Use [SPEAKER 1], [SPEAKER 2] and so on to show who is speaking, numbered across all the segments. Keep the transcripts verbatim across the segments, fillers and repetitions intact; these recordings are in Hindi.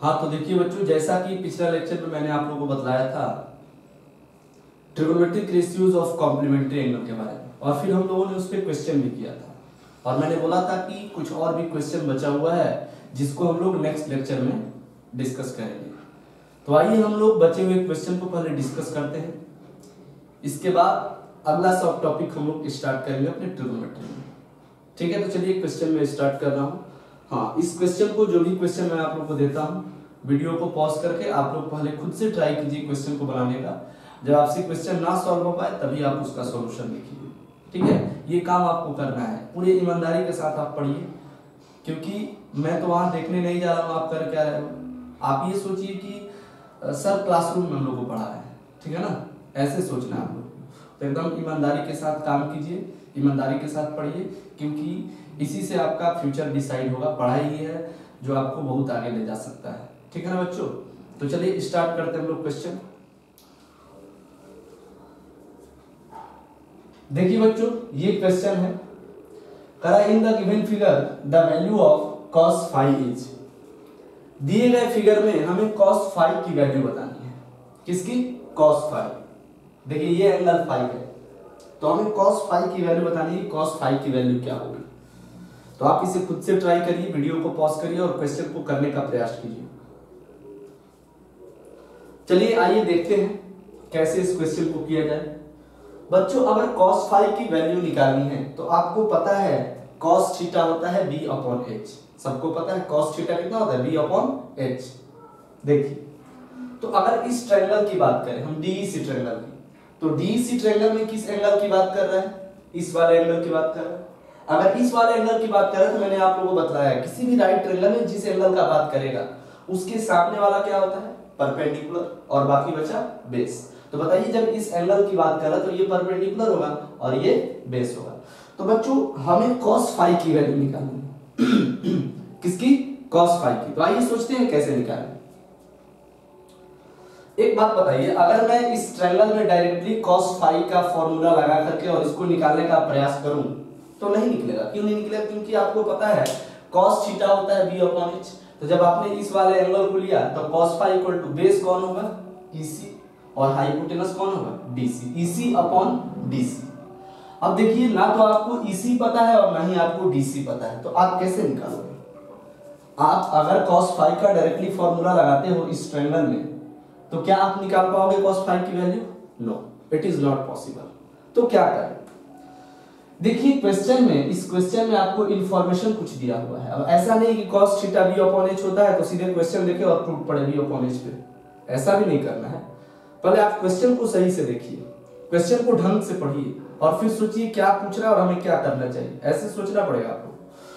[SPEAKER 1] हाँ तो देखिए बच्चों, जैसा कि पिछला लेक्चर में मैंने आप लोगों को बतलाया था trigonometric ratios of complementary angle के बारे में, और फिर हम लोगों ने उस पर क्वेश्चन भी किया था, और मैंने बोला था कि कुछ और भी क्वेश्चन बचा हुआ है जिसको हम लोग नेक्स्ट लेक्चर में डिस्कस करेंगे। तो आइए हम लोग बचे हुए क्वेश्चन को पहले डिस्कस करते हैं, इसके बाद अगला सब टॉपिक हम लोग स्टार्ट करेंगे अपने ट्रिगोनोमेट्री में। ठीक है, तो चलिए क्वेश्चन में स्टार्ट कर रहा हूँ। हाँ, इस क्वेश्चन को, जो भी क्वेश्चन मैं आप लोग को देता हूँ, वीडियो को पॉज करके आप लोग पहले खुद से ट्राई कीजिए क्वेश्चन को बनाने का। जब आपसे क्वेश्चन ना सॉल्व हो पाए तभी आप उसका सॉल्यूशन लिखिए। ठीक है, ये काम आपको करना है, पूरी ईमानदारी के साथ आप पढ़िए, क्योंकि मैं तो वहां देखने नहीं जा रहा हूँ आप कर क्या रहे हो। आप ये सोचिए कि सर क्लासरूम में हम लोग को पढ़ा रहे हैं, ठीक है ना, ऐसे सोचना है आप लोग। तो एकदम ईमानदारी के साथ काम कीजिए, ईमानदारी के साथ पढ़िए, क्योंकि इसी से आपका फ्यूचर डिसाइड होगा। पढ़ाई ही है जो आपको बहुत आगे ले जा सकता है। ठीक है ना बच्चों, तो चलिए स्टार्ट करते हैं हम लोग क्वेश्चन। देखिए बच्चों, ये क्वेश्चन है, करा in the given figure the value of cos five is. दिए गए फिगर में हमें cos फाइव की वैल्यू बतानी है। किसकी? cos five. देखिए ये एंगल फाइव है, तो हमें cos फाइव की वैल्यू बतानी है। cos फाइव की वैल्यू क्या होगी? तो आप इसे खुद से ट्राई करिए, वीडियो को पॉज करिए और क्वेश्चन को करने का प्रयास कीजिए। चलिए आइए देखते हैं कैसे इस क्वेश्चन को किया जाए। बच्चों, अगर cos फाइव की वैल्यू निकालनी है तो आपको पता है cos थीटा होता है b अपॉन h। सबको पता है cos थीटा कितना होता है? b upon h। देखिए, तो अगर इस ट्रायंगल की बात करें हम, डीईसी ट्रायंगल की, तो डीईसी ट्रायंगल में किस एंगल की बात कर रहा है? इस वाले एंगल की बात कर रहा है। अगर इस वाले एंगल की बात करें तो मैंने आप लोगों को बताया है किसी भी राइट ट्रायंगल में जिस एंगल का बात करेगा उसके सामने वाला क्या होता है? परपेंडिकुलर, और बाकी बचा बेस। तो बताइए, जब इस एंगल की बात करें तो ये परपेंडिकुलर होगा और ये बेस होगा। तो बच्चों हमें cos फाइव की वैल्यू निकालनी है। किसकी? cos फाइव की। तो आइए सोचते हैं कैसे निकालें। एक बात बताइए, अगर मैं इस ट्रायंगल में डायरेक्टली cos फाइव का फॉर्मूला लगा करके और इसको निकालने का प्रयास करूं तो नहीं निकलेगा। क्यों नहीं निकलेगा? क्योंकि आपको पता है cos थीटा होता है b अपॉन h। तो जब आपने इस वाले एंगल को लिया तो cos five equal to base कौन होगा? ईसी, और हाइपोटेनस कौन होगा? डीसी। EC upon DC. अब देखिए, ना तो आपको ईसी पता है और ना ही आपको डीसी पता है, तो आप कैसे निकालोगे? आप अगर cos फाइव का डायरेक्टली फॉर्मूला लगाते हो इस ट्रायंगल में तो क्या आप निकाल पाओगे cos फाइव की value? No, it is not possible. तो क्या करें? देखिए क्वेश्चन में, इस क्वेश्चन में आपको इंफॉर्मेशन कुछ दिया हुआ है। अब ऐसा नहीं कि cos theta b upon h होता है तो सीधे क्वेश्चन देखे और प्रूफ पढ़े b अपॉन h पे, ऐसा भी नहीं करना है। पहले आप क्वेश्चन को सही से देखिए, क्वेश्चन को ढंग से पढ़िए और फिर सोचिए क्या पूछ रहा है और हमें क्या करना चाहिए, ऐसे सोचना पड़ेगा आपको।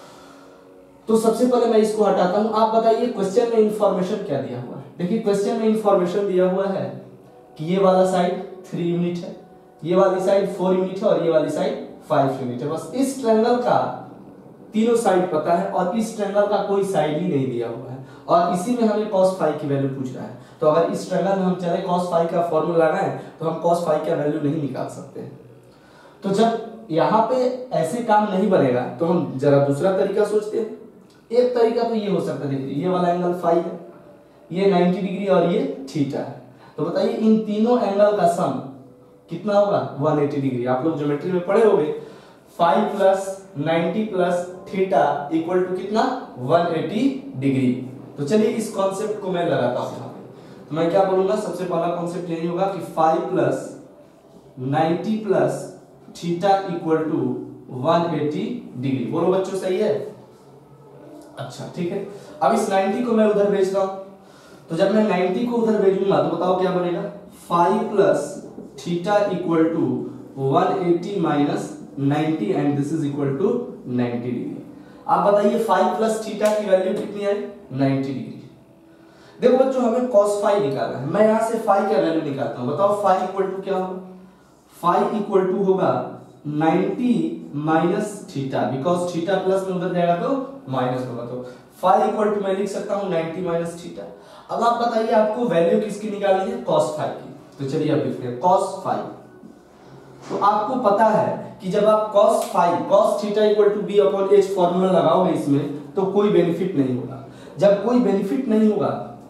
[SPEAKER 1] तो सबसे पहले मैं इसको हटाता हूं। आप बताइए क्वेश्चन में इंफॉर्मेशन क्या दिया हुआ है? देखिए क्वेश्चन में इंफॉर्मेशन दिया हुआ है कि ये वाला साइड थ्री यूनिट है, ये वाली साइड फोर यूनिट है और ये वाली साइड फाइव यूनिट है। बस इस ट्रायंगल का तीनों साइड पता है और इस ट्रायंगल का कोई साइड ही नहीं दिया हुआ है, और इसी में हमें cos फाइव की वैल्यू पूछ रहा है। तो अगर इस ट्रायंगल में हम चाहे cos फाइव का फॉर्मूला लगाएं तो हम cos फाइव का वैल्यू नहीं निकाल सकते हैं। तो जब यहाँ पे ऐसे काम नहीं बनेगा तो हम जरा दूसरा तरीका सोचते हैं। एक तरीका तो ये हो सकता है, देखिए ये वाला एंगल फाइव है, ये नाइन्टी डिग्री और ये थीटा है। तो बताइए इन तीनों एंगल का सम कितना होगा? One eighty degree. आप लोग ज्योमेट्री में पढ़े होंगे, five plus ninety plus theta equal to कितना? One eighty degree. तो चलिए इस कॉन्सेप्ट को मैं लगाता हूं यहाँ पे। तो मैं क्या बोलूंगा? सबसे पहला कॉन्सेप्ट यही होगा कि five plus ninety plus theta equal to one eighty degree. बोलो बच्चों, सही है? अच्छा ठीक है। अब इस नाइन्टी को मैं उधर भेज रहा हूं, तो जब मैं नाइन्टी को उधर भेजूंगा तो बताओ क्या बनेगा? Five plus theta equal to one eighty minus ninety and this is equal to ninety degree. आप बताइए फाइव प्लस थीटा की वैल्यू कितनी है? Ninety degree. देखो बच्चों, हमें cos फाइव निकालना है। मैं यहां से फाइव का वैल्यू निकालता हूं। बताओ फाइव इक्वल टू क्या होगा? फाइव इक्वल टू होगा ninety minus theta, because theta plus में उधर जाएगा तो माइनस होगा। तो फाइव इक्वल टू मैं लिख सकता हूं नाइन्टी माइनस थीटा। अब आप बताइए आपको वैल्यू किसकी निकालनी है? cos फाइव की। तो चलिए अब लिखते हैं cos फाइव। तो आपको पता है कि जब आप cos five cos theta equal to b upon h formula लगाओगे इसमें तो कोई बेनिफिट नहीं होगा। जब कोई बेनिफिट नहीं होगा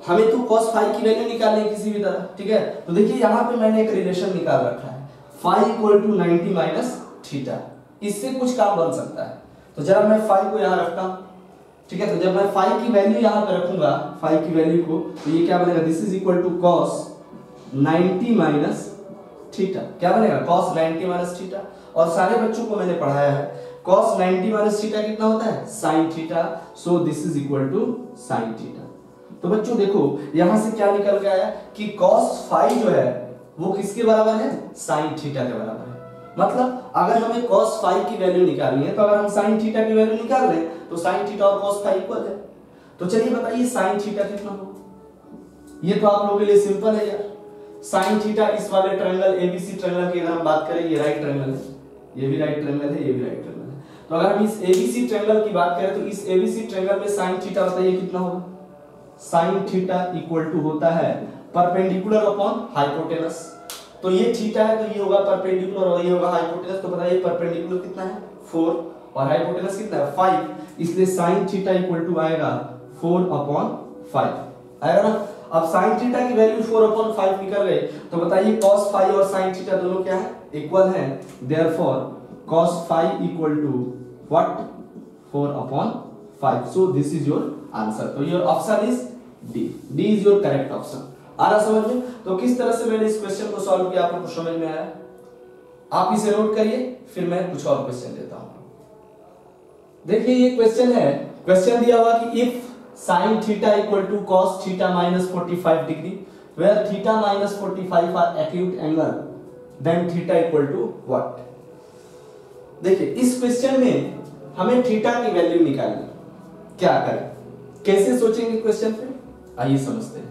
[SPEAKER 1] हमें तो cos फाइव की वैल्यू निकालनी है किसी भी तरह, ठीक है। तो देखिए यहाँ पे मैंने एक रिलेशन निकाल रखा है, five equal to ninety minus theta. इससे कुछ काम बन सकता है। तो जरा मैं फाइव को यहाँ रखता हूँ, ठीक है। तो जब मैं फाइव की वैल्यू यहाँ पे रखूंगा, फाइव की वैल्यू को, तो ये क्या बनेगा, this is equal to cos ninety minus theta. क्या बनेगा, कॉस नाइनटी माइनस थीटा। और सारे बच्चों को मैंने पढ़ाया है कॉस नाइनटी माइनस थीटा कितना होता है, sine theta. So this is equal to sine theta. तो बच्चों देखो यहां से क्या निकल के आया कि कॉस फाइव जो है वो किसके बराबर है, साइन थीटा के बराबर है। मतलब अगर हमें cos फाइव की वैल्यू निकालनी है तो अगर हम sin थीटा की वैल्यू निकाल लें तो sin थीटा और cos फाइव इक्वल है। तो चलिए बताइए sin थीटा कितना होगा। ये तो आप लोगों के लिए सिंपल है यार। sin थीटा इस वाले ट्रायंगल एबीसी ट्रायंगल की अगर हम बात करें, ये राइट ट्रायंगल है, ये भी राइट ट्रायंगल है, ये भी राइट ट्रायंगल है। तो अगर हम इस एबीसी ट्रायंगल की बात करें तो इस एबीसी ट्रायंगल में sin थीटा बताइए कितना होगा, sin थीटा इक्वल टू होता है परपेंडिकुलर अपॉन हाइपोटेनस। तो ये थीटा है तो ये होगा परपेंडिकुलर और ये होगा हाइपोटेनस। तो बताइए परपेंडिकुलर कितना है, फोर, और हाइपोटेनस कितना है, फाइव। इसलिए sin थीटा इक्वल टू आएगा फोर अपॉन फाइव आएगा ना। अब sin थीटा की वैल्यू फोर अपॉन फाइव निकल गई तो बताइए cos फाइव और sin थीटा दोनों क्या है, इक्वल है। Therefore cos five equal to what, four upon five. So this is your answer. तो your option is D, D is your correct option. आ रहा समझ में। तो किस तरह से मैंने इस क्वेश्चन को सॉल्व किया आप लोगों को समझ में आया, आप इसे नोट करिए, फिर मैं कुछ और क्वेश्चन देता हूं। देखिए ये क्वेश्चन है, क्वेश्चन दिया हुआ कि if sin theta equal to cos theta minus forty five degree where theta minus forty five are acute angle then theta equal to what. देखिए इस क्वेश्चन में हमें थीटा की वैल्यू निकालनी, क्या करें, कैसे सोचेंगे क्वेश्चन पे, आइए समझते हैं।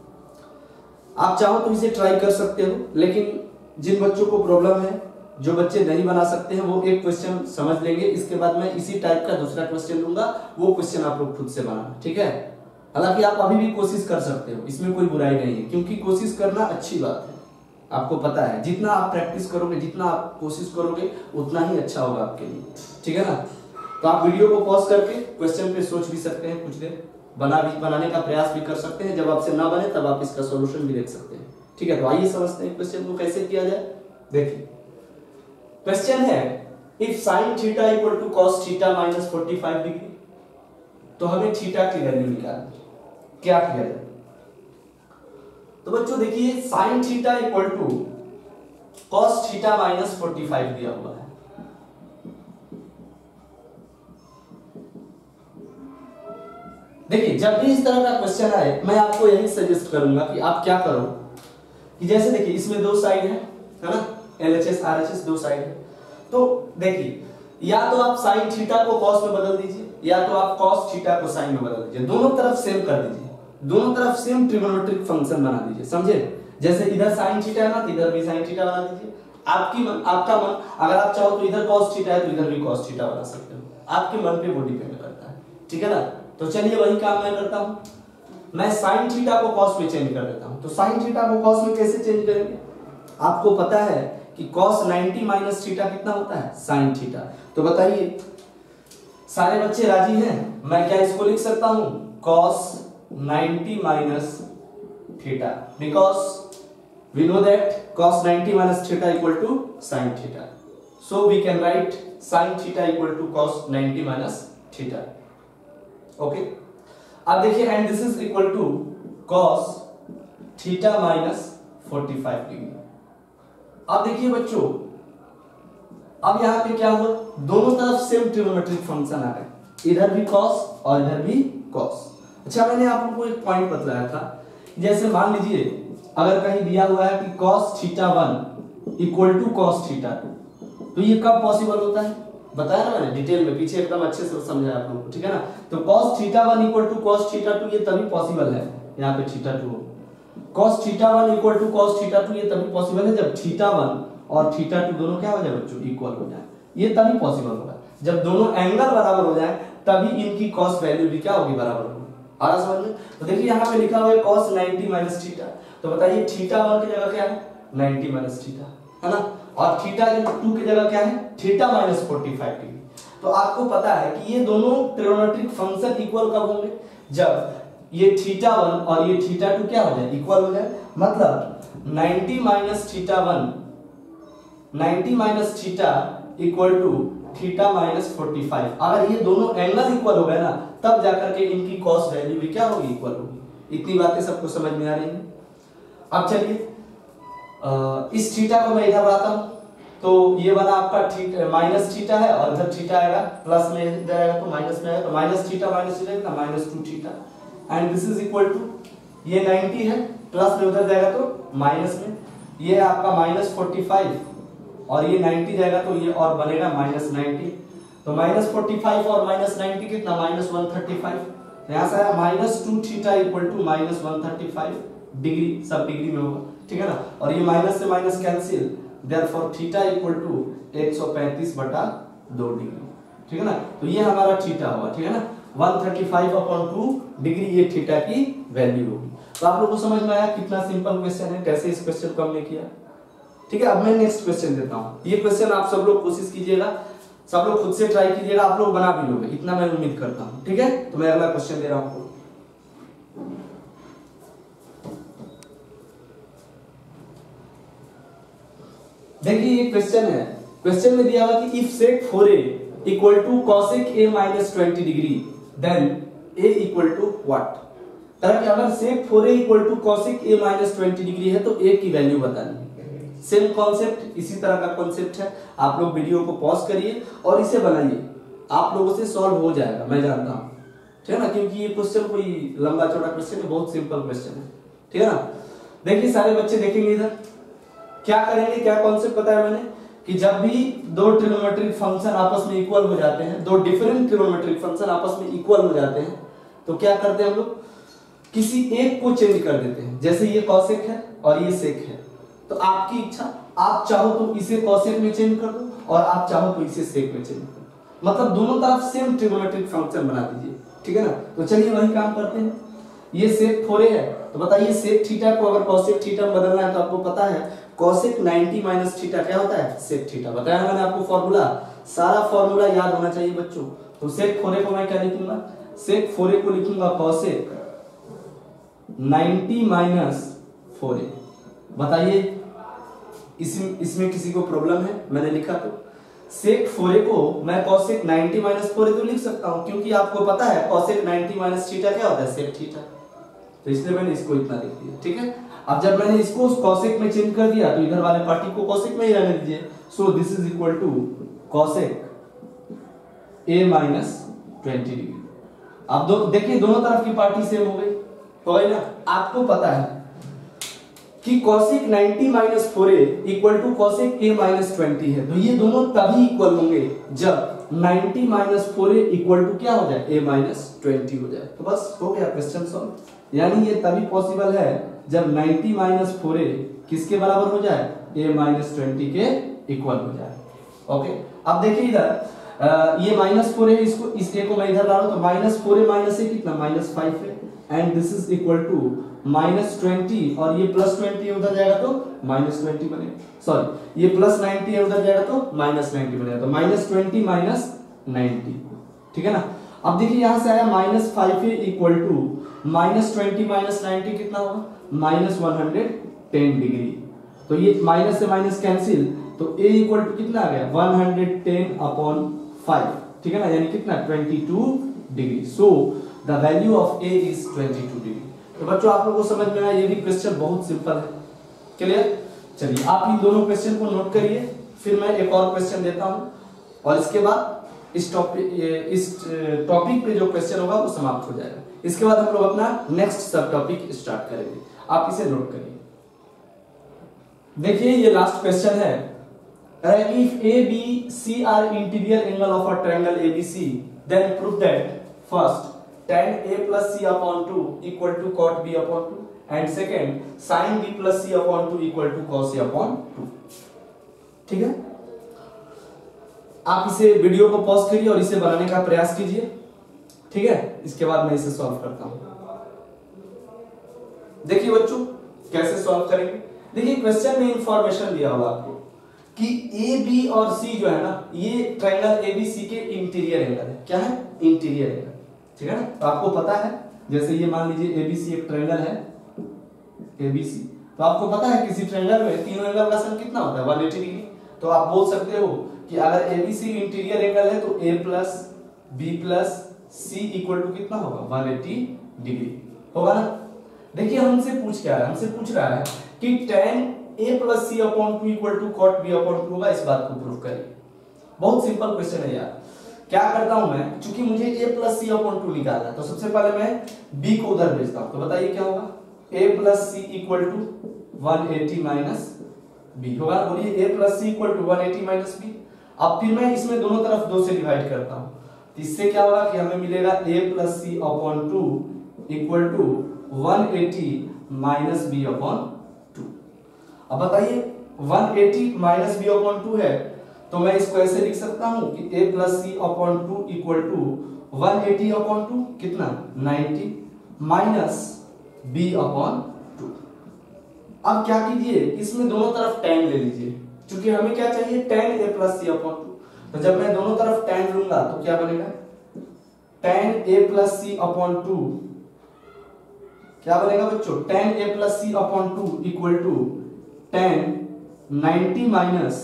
[SPEAKER 1] आप चाहो तो इसे ट्राई कर सकते हो, लेकिन जिन बच्चों को प्रॉब्लम है, जो बच्चे नहीं बना सकते हैं, वो एक क्वेश्चन समझ लेंगे, इसके बाद मैं इसी टाइप का दूसरा क्वेश्चन दूंगा, वो क्वेश्चन आप लोग खुद से बनाना, ठीक है। हालांकि आप अभी भी कोशिश कर सकते हो, इसमें कोई बुराई नहीं है, क्योंकि कोशिश करना अच्छी बात है। आपको पता है जितना आप प्रैक्टिस करोगे, जितना आप कोशिश करोगे, उतना ही अच्छा होगा आपके लिए, ठीक है ना। तो आप वीडियो को पॉज करके क्वेश्चन पे सोच भी सकते हैं, कुछ देर बना भी बनाने का प्रयास भी कर सकते हैं। जब आपसे ना बने तब आप इसका सॉल्यूशन भी देख सकते हैं, ठीक है। तो आइए समझते हैं क्वेश्चन को कैसे किया जाए। देखिए क्वेश्चन है if sin theta equal to cos theta minus forty five degree, तो हमें थीटा की वैल्यू निकालनी, क्या किया जाए। तो बच्चों देखिए sin theta equal to cos theta minus forty five दिया हुआ है। देखिए जब भी इस तरह का क्वेश्चन आए, मैं आपको यही सजेस्ट करूंगा कि आप क्या करो कि जैसे देखिए इसमें दो साइड है, है ना, एलएचएस आरएचएस दो साइड है। तो देखिए या तो आप sin थीटा को cos में बदल दीजिए, या तो आप cos थीटा को sin में बदल दीजिए, दोनों तरफ सेम कर दीजिए, दोनों तरफ सेम ट्रिग्नोमेट्रिक फंक्शन बना दीजिए, समझे। जैसे इधर sin थीटा है ना, तो इधर भी sin थीटा बना दीजिए। आपकी मन, आपका मन, अगर आप चाहो तो इधर cos थीटा है तो इधर भी cos थीटा बना सकते हो, आपके मन पे वो डिपेंड करता है, ठीक है ना। तो चलिए वही काम मैं करता हूं, मैं sin थीटा को cos में चेंज कर देता हूं। तो sin थीटा को cos में कैसे चेंज करेंगे, आपको पता है कि cos नाइनटी माइनस थीटा कितना होता है, sin थीटा। तो बताइए सारे बच्चे राजी हैं, मैं क्या इसको लिख सकता हूं, cos ninety minus theta, because we know that cos ninety minus theta equal to sin theta. So we can write sin theta equal to cos ninety minus theta. Okay, अब देखिए and this is equal to cos theta minus forty five degree. अब देखिए बच्चों, अब यहां पे क्या हुआ, दोनों तरफ सेम ट्रिग्नोमेट्रिक फंक्शन आ गए, इधर भी cos और इधर भी cos। अच्छा मैंने आप लोगों को एक पॉइंट बतलाया था, जैसे मान लीजिए अगर कहीं दिया हुआ है कि cos theta one equal to cos theta two, तो ये कब पॉसिबल होता है, बताया ना मैंने डिटेल में, पीछे एकदम अच्छे से समझाया आप लोगों को, ठीक है ना। तो cos theta one equal to cos theta two ये तभी पॉसिबल है, यहाँ पे थीटा टू हो, cos theta one equal to cos theta two ये तभी पॉसिबल है जब थीटा वन और थीटा टू दोनों क्या हो जाए बच्चों, इक्वल हो जाए। ये तभी पॉसिबल होगा जब दोनों एंगल बराबर हो जाए, तभी इनकी cos वैल्यू भी क्या होगी, बराबर होगी। आ रहा समझ में। तो देखिए यहाँ पे लिखा हुआ है cos नाइनटी माइनस थीटा, तो बताइए थीटा वन की जगह क्या है, नाइनटी माइनस थीटा, है ना, और थीटा टू की जगह क्या है, theta minus forty five degree. तो आपको पता है कि ये दोनों ट्रिग्नोमेट्रिक फंक्शन इक्वल कब होंगे, जब ये थीटा वन और ये थीटा टू क्या हो जाए, इक्वल हो जाए। मतलब ninety minus theta one, ninety minus theta equal to theta minus forty five. अगर ये दोनों एंगल इक्वल हो गए ना, तब जाकर के इनकी कॉस वैल्यू भी क्या होगी, इक्वल होगी। इतनी बातें सबको समझ में आ रही हैं। अब चलिए इस थीटा को मैं इधर लाता हूं, तो ये वाला आपका थीटा माइनस थीटा है और इधर थीटा आएगा, प्लस में इधर आएगा तो माइनस में आएगा, तो माइनस थीटा माइनस थीटा कितना, minus two theta, and this is equal to, ये नाइंटी है, प्लस में उधर जाएगा तो माइनस में, ये आपका माइनस फोर्टी फाइव और ये नाइंटी जाएगा तो ये और बनेगा माइनस नाइंटी, तो माइनस फोर्टी फाइव और माइनस नाइंटी कितना, माइनस वन थर्टी फाइव। यहाँ से आया minus two theta equal to minus one thirty five degree, सब डिग्री में होगा, ठीक है ना। और ये माइनस से minus cancel, therefore theta equal to एक सौ पैंतीस बटा दो डिग्री, ठीक है ना। तो ये हमारा थीटा हुआ, ठीक है ना, one thirty five upon two degree ये थीटा की वैल्यू होगी। तो आप लोगों को समझ में आया कितना सिंपल क्वेश्चन है, कैसे इस क्वेश्चन को हमने किया, ठीक है। अब मैं नेक्स्ट क्वेश्चन देता हूं। ये क्वेश्चन आप सब लोग कोशिश कीजिएगा, सब लोग खुद से ट्राई कीजिएगा, आप लोग बना भी लोगे, इतना मैं उम्मीद करता हूं, ठीक है। तो मैं अगला क्वेश्चन दे रहा हूं। देखिए ये क्वेश्चन है, क्वेश्चन में दिया हुआ कि if sec four A equal to cosec A minus twenty degree then A equal to what. तरह कि अगर sec four A equal to cosec A minus twenty degree है तो ए की वैल्यू बतानी है। सेम कॉन्सेप्ट, इसी तरह का कॉन्सेप्ट है। आप लोग वीडियो को पॉज करिए और इसे बनाइए, आप लोगों से सॉल्व हो जाएगा, मैं जानता हूं, ठीक है ना, क्योंकि ये क्वेश्चन कोई लंबा चौड़ा क्वेश्चन है, बहुत सिंपल क्वेश्चन है, ठीक है ना। देखिए सारे बच्चे देखेंगे इधर, क्या करेंगे, क्या कॉन्सेप्ट बताया मैंने कि जब भी दो ट्रिग्नोमेट्रिक फंक्शन आपस में इक्वल हो जाते हैं, दो डिफरेंट ट्रिग्नोमेट्रिक फंक्शन आपस में इक्वल हो जाते हैं, तो क्या करते हैं हम लोग, किसी एक को चेंज कर देते हैं। जैसे ये कॉसेक है और ये सेक है, तो आपकी इच्छा, आप चाहो तो इसे कॉसेक में चेंज कर दो और आप चाहो तो इसे सेक में चेंज कर दो, मतलब दोनों तरफ सेम ट्रिग्नोमेट्रिक फंक्शन बना दीजिए, ठीक है ना। तो चलिए वही काम करते हैं। ये सेक फोर ए है, तो बताइए सेक थीटा को अगर कॉसेक थीटा में बदलना है तो आपको पता है कॉसेक नाइंटी माइनस थीटा क्या होता है, सेक थीटा। बताया मैंने आपको फॉर्मूला, सारा फॉर्मूला याद होना चाहिए बच्चों। तो सेक फोर ए को मैं क्या लिखूंगा, सेक फोर ए को लिखूंगा cosec ninety minus four A. बताइए इसमें इसमें किसी को प्रॉब्लम है, मैंने लिखा तो सेक फोर ए को मैं cosec ninety minus four A तो लिख सकता हूं, क्योंकि आपको पता है कॉसेक नाइंटी माइनस थीटा क्या होता है, सेक थीटा, तो इसलिए मैंने इसको इतना लिख दिया, ठीक है। अब जब मैंने इसको कॉसेक में चेंज कर दिया तो इधर वाले पार्टी को कॉसेक में ही रहने दीजिए। So this is equal to cosec A minus twenty degree. अब दो देखिए दोनों तरफ की पार्टी सेम हो गई, हो गई ना। आपको पता है कि cosec ninety minus four A equal to cosec A minus twenty है, तो ये दोनों तभी इक्वल होंगे जब ninety minus four A equal to क्या हो जाए, ए माइनस ट्वेंटी हो जाए। तो बस हो गया क्वेश्चन सॉल्व। यानी ये तभी पॉसिबल है जब नाइंटी माइनस फोर ए किसके बराबर हो जाए, ए माइनस ट्वेंटी के इक्वल हो जाए। ओके, अब देखिए इधर ये माइनस फोर है, इसको इस ए को मैं इधर ला रहा हूं, तो minus four A minus A कितना, माइनस फाइव है, and this is equal to minus twenty, और ये प्लस ट्वेंटी उधर जाएगा तो माइनस ट्वेंटी बनेगा, सॉरी ये प्लस नाइंटी है उधर जाएगा तो माइनस नाइंटी बनेगा, तो माइनस ट्वेंटी माइनस नाइंटी, ठीक है ना। अब देखिए यहां से आया minus five A equal to minus twenty minus ninety कितना होगा, minus one hundred ten degree. तो ये माइनस से माइनस कैंसिल, तो a इक्वल टू कितना आ गया, one hundred ten upon five, ठीक है ना, यानी कितना twenty two degree. So the value of a is twenty two degree. तो बच्चों आप लोगों को समझ में आया, ये भी क्वेश्चन बहुत सिंपल है, क्लियर। चलिए आप इन दोनों क्वेश्चन को नोट करिए, फिर मैं एक और क्वेश्चन देता हूं और इसके बाद इस टॉपिक इस टॉपिक पे जो क्वेश्चन होगा वो समाप्त हो जाएगा। इसके बाद हम लोग अपना नेक्स्ट सब टॉपिक स्टार्ट करेंगे, आप इसे नोट करिए। देखिए ये लास्ट क्वेश्चन है, if A, B, C are interior angle of a triangle A B C, then prove that first tan A plus C upon two equal to cot B upon two, and second sin B plus C upon two equal to cos A upon two। ठीक है, आप इसे वीडियो को पॉज करिए और इसे बनाने का प्रयास कीजिए, ठीक है। इसके बाद मैं इसे सॉल्व करता हूं। देखिए बच्चों कैसे सॉल्व करेंगे। देखिए क्वेश्चन में इंफॉर्मेशन दिया हुआ आपको कि ए बी और सी जो है ना, ये ट्रायंगल ए बी सी के इंटीरियर एंगल है। क्या है, इंटीरियर एंगल, ठीक है ना। तो आपको पता है जैसे ये मान लीजिए एबीसी एक ट्रायंगल है, एबीसी, तो आपको पता है किसी ट्रायंगल में तीनों एंगल का सम कितना होता है वन एटी डिग्री। तो आप बोल सकते हो कि अगर एबीसी इंटीरियर एंगल है तो A plus B plus C equal to कितना होगा वन एटी डिग्री होगा ना। देखिए हमसे पूछ क्या रहा है, हमसे पूछ रहा है कि tan a plus C upon two equal to cot b upon two होगा, इस बात को प्रूव करिए। बहुत सिंपल क्वेश्चन है यार। क्या करता हूं मैं, चूंकि मुझे a plus C upon two निकालना है तो सबसे पहले मैं b को उधर भेजता हूं, तो बताइए क्या होगा, a plus C equal to one eighty minus B होगा। बोलिए a plus C equal to one eighty minus B. अब फिर मैं इसमें दोनों तरफ दो से डिवाइड करता हूं, तो इससे क्या होगा कि हमें मिलेगा a plus C upon two equal to one eighty minus B upon two. अब बताइए one eighty minus B upon two है तो मैं इसको ऐसे लिख सकता हूं कि a plus C upon two equal to one eighty upon two कितना ninety minus b upon two. अब क्या कीजिए, इसमें दोनों तरफ tan ले लीजिए, क्योंकि हमें क्या चाहिए tan a plus C upon two. तो जब मैं दोनों तरफ tan लूंगा तो क्या बनेगा, tan a plus C upon two क्या बनेगा बच्चों, tan a plus C upon two equal to tan ninety minus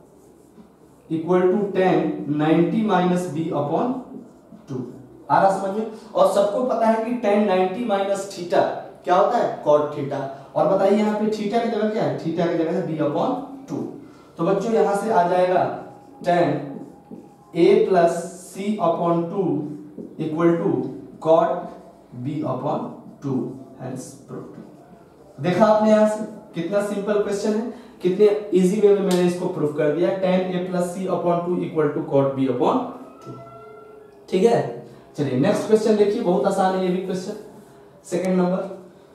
[SPEAKER 1] equal to tan ninety minus b upon two. आ रहा समझ में। और सबको पता है कि tan नाइंटी माइनस थीटा क्या होता है cot थीटा। और बताइए यहाँ पे थीटा की जगह क्या है, थीटा की जगह है b अपॉन टू। तो बच्चों यहां से आ जाएगा tan a plus C upon two equal to cot b upon two. Hence proved। देखा आपने यहां से कितना सिंपल क्वेश्चन है, कितने इजी वे में मैंने इसको प्रूव कर दिया, tan a plus C upon two equal to cot b upon two. ठीक है, चलिए नेक्स्ट क्वेश्चन देखिए, बहुत आसान है ये भी क्वेश्चन। सेकंड नंबर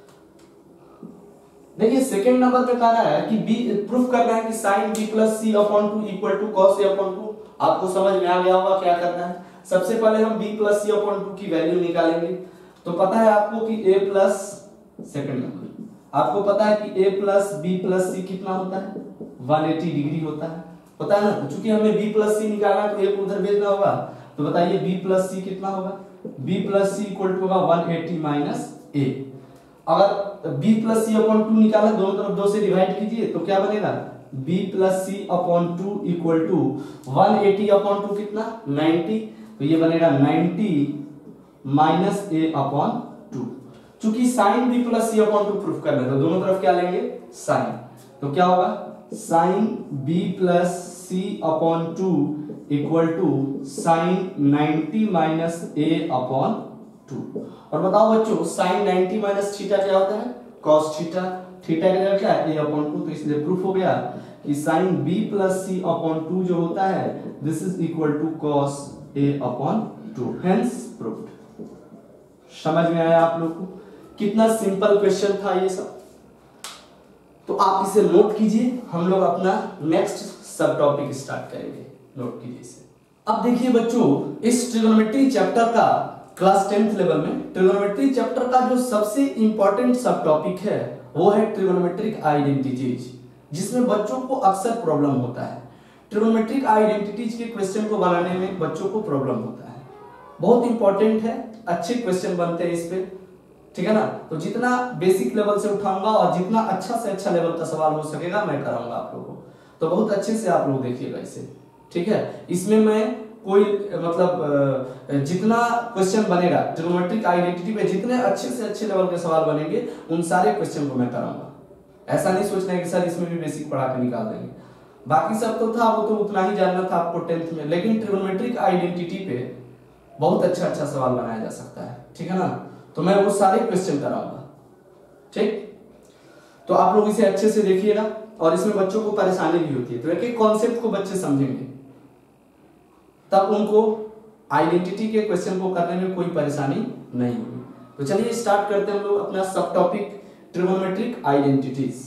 [SPEAKER 1] देखिए, सेकंड नंबर पे कह रहा है कि b प्रूफ करना है कि sin b plus C upon two equal to cos a upon two. आपको समझ में आ गया होगा क्या करना है। सबसे पहले हम b plus C upon two की वैल्यू निकालेंगे। तो पता है आपको कि a प्लस सेकंड नंबर आपको पता है कि a plus B plus C कितना होता है वन एटी डिग्री होता है, पता है ना। तो चूंकि हमें b प्लस सी निकालना है तो a को उधर भेजना होगा। तो बताइए b प्लस सी कितना होगा, b plus C equal to होगा वन एटी माइनस a। अगर b plus C upon two निकालना, दोनों तरफ दो से डिवाइड कीजिए तो क्या बनेगा, b plus C upon two equal to one eighty upon two कितना नाइंटी। तो ये बनेगा ninety minus a upon two. चूंकि sine b plus C upon two proof करना है तो दोनों तरफ क्या लेंगे साइन। तो क्या होगा sine b plus C upon two equal to sine ninety minus a upon two. और बताओ बच्चों साइन नाइंटी माइनस थीटा क्या होता है cos थीटा। थीटा का क्या है a अपॉन टू। तो इसलिए प्रूफ हो गया कि sine b plus C upon two जो होता है this is equal to cos a upon two. Hence proved. समझ में आया आप लोग को, कितना सिंपल क्वेश्चन था ये सब। तो आप इसे नोट कीजिए, हम लोग अपना नेक्स्ट सब टॉपिक स्टार्ट करेंगे। नोट कीजिए इसे। अब देखिए बच्चों, इस ट्रिगोनोमेट्री चैप्टर का क्लास टेंथ लेवल में ट्रिगोनोमेट्री चैप्टर का जो सबसे इंपॉर्टेंट सब टॉपिक है वो है ट्रिगोनोमेट्रिक आइडेंटिटीज, जिसमें बच्चों को अक्सर प्रॉब्लम होता है। ट्रिगोनोमेट्रिक आइडेंटिटीज के क्वेश्चन को बनाने में बच्चों को प्रॉब्लम होता है। बहुत इंपॉर्टेंट है, अच्छे क्वेश्चन बनते हैं इस पे, ठीक है ना। तो जितना बेसिक लेवल से उठाऊंगा और जितना अच्छा से अच्छा लेवल का सवाल हो सकेगा मैं कराऊंगा आप लोगों को। तो बहुत अच्छे से आप लोग देखिएगा इसे, ठीक है। इसमें मैं कोई मतलब जितना क्वेश्चन बनेगा ट्रिगोनोमेट्रिक आइडेंटिटी पे, जितने अच्छे से अच्छे लेवल के सवाल बनेंगे उन सारे क्वेश्चन को मैं कराऊंगा। ऐसा नहीं सोचना है कि सर इसमें भी बेसिक पढ़ा के निकाल देंगे। बाकी सब तो था, वो तो उतना ही जानना था आपको टेंथ में, लेकिन ट्रिगोनोमेट्रिक आइडेंटिटी पे बहुत अच्छा अच्छा सवाल बनाया जा सकता है, ठीक है ना। तो मैं वो सारे क्वेश्चन कराऊंगा, ठीक। तो आप लोग इसे अच्छे से देखिएगा, और इसमें बच्चों को परेशानी भी होती है। तो एक एक कॉन्सेप्ट को बच्चे समझेंगे तब उनको आइडेंटिटी के क्वेश्चन को करने में कोई परेशानी नहीं होगी। तो चलिए स्टार्ट करते हैं हम लोग अपना सब topic trigonometric identities.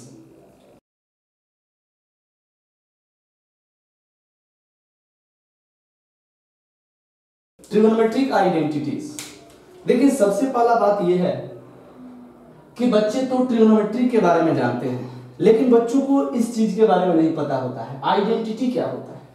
[SPEAKER 1] Trigonometric identities, देखिए सबसे पहला बात यह है कि बच्चे तो ट्रिगोनोमेट्री के बारे में जानते हैं, लेकिन बच्चों को इस चीज के बारे में नहीं पता होता है आइडेंटिटी क्या होता है।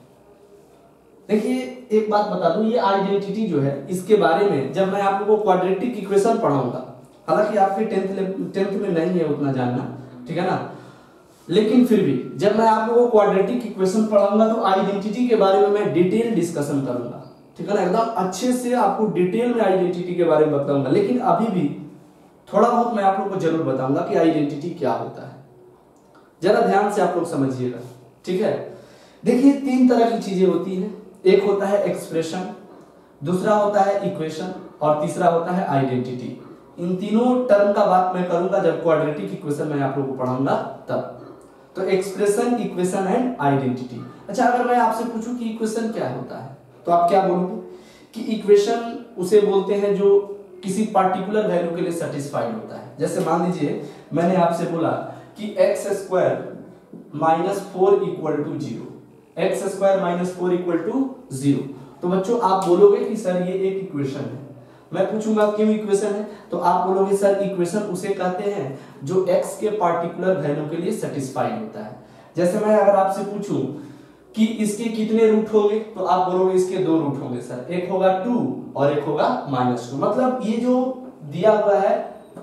[SPEAKER 1] देखिए एक बात बता दूं, ये आइडेंटिटी जो है इसके बारे में जब मैं आप लोगों को क्वाड्रेटिक इक्वेशन पढ़ाऊंगा हालांकि आपके टेंथ टेंथ में नहीं है उतना जानना, ठीक है ना, लेकिन फिर भी जब मैं आप लोगों को क्वाड्रेटिक इक्वेशन पढ़ाऊंगा तो आइडेंटिटी के बारे में मैं डिटेल डिस्कशन करूंगा, ठीक है ना, एकदम अच्छे से आपको डिटेल में आइडेंटिटी के बारे में बताऊंगा। लेकिन अभी भी थोड़ा बहुत मैं आप लोगों को जरूर बताऊंगा कि आइडेंटिटी क्या होता है, जरा ध्यान से आप लोग समझिएगा, ठीक है। देखिए तीन तरह की चीजें होती हैं, एक होता है एक्सप्रेशन, दूसरा होता है इक्वेशन और तीसरा होता है आइडेंटिटी। इन तीनों टर्म का बात मैं करूंगा जब क्वाड्रेटिक इक्वेशन मैं आप लोगों को पढ़ाऊंगा तब। तो एक्सप्रेशन, इक्वेशन एंड आइडेंटिटी। अच्छा, अगर मैं आपसे पूछूं कि इक्वेशन क्या होता है तो आप क्या बोलोगे कि इक्वेशन उसे बोलते हैं जो किसी पार्टिकुलर वैल्यू के लिए सेटिस्फाइड होता है। जैसे मान लीजिए मैंने आपसे बोला कि X square minus four equal to zero, X square minus four equal to zero, तो बच्चों आप बोलोगे कि सर ये एक इक्वेशन है। मैं पूछूंगा क्यों इक्वेशन है, तो आप बोलोगे सर इक्वेशन उसे कहते हैं जो x के पार्टिकुलर वैल्यू के लिए सेटिस्फाइड होता है। जैसे मैं अगर आपसे पूछूं कि इसके कितने रूट होंगे तो आप बोलोगे इसके दो रूट होंगे सर, एक होगा टू और एक होगा माइनस टू। मतलब ये जो दिया हुआ है